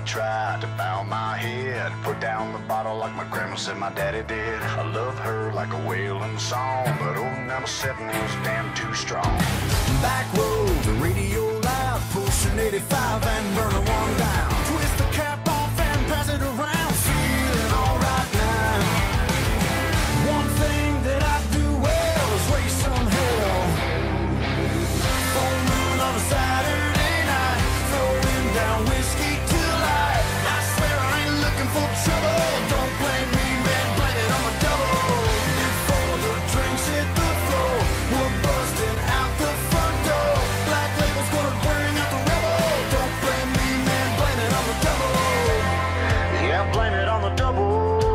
tried to bow my head, put down the bottle like my grandma said my daddy did. I love her like a wailing song, but old number 7 was damn too strong. Back road, the radio loud, push an 85 and burn a one down. Twist the cap off and pass it around, feeling alright now. One thing that I do well is raise some hell. Full moon on a Saturday night, throwing down whiskey till light. I swear I ain't looking for trouble. Don't blame me, man, blame it on my double. Before the drinks hit the floor, we're busting out the front door. Black label's gonna bring out the rebel. Don't blame me, man, blame it on the double. Yeah, blame it on the double.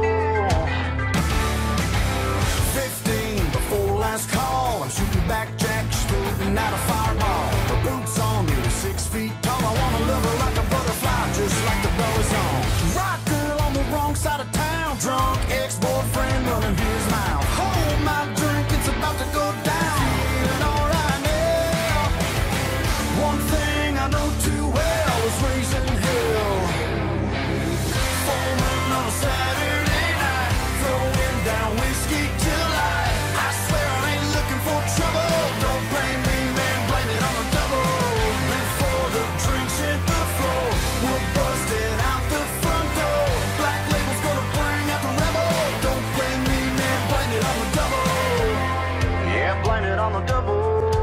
15 before last call, I'm shooting back jacks, shooting out a fireball. Her boots on, nearly 6 feet tall. I wanna love her like a butterfly, just like the belly's on. Rock girl on the wrong side of town, drunk ex-boyfriend running his mouth. Hold my drink, it's about to go down. Feeling alright now. One thing I know too well is raising hell. Full moon on a Saturday night, throwing down whiskey till light. I swear I ain't looking for trouble. Don't blame me, man, blame it on the double. Before the drinks hit the floor, we're busting out the front door. Black label's gonna bring out the rebel. Don't blame me, man, blame it on the double. Yeah, blame it on the double.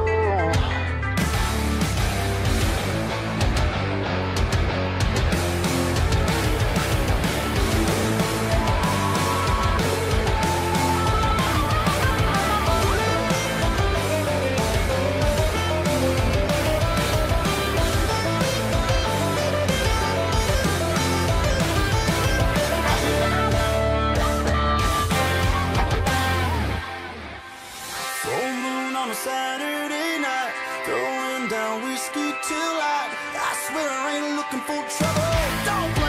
Full moon on a Saturday night, throwing down whiskey till light. I swear I ain't looking for trouble. Don't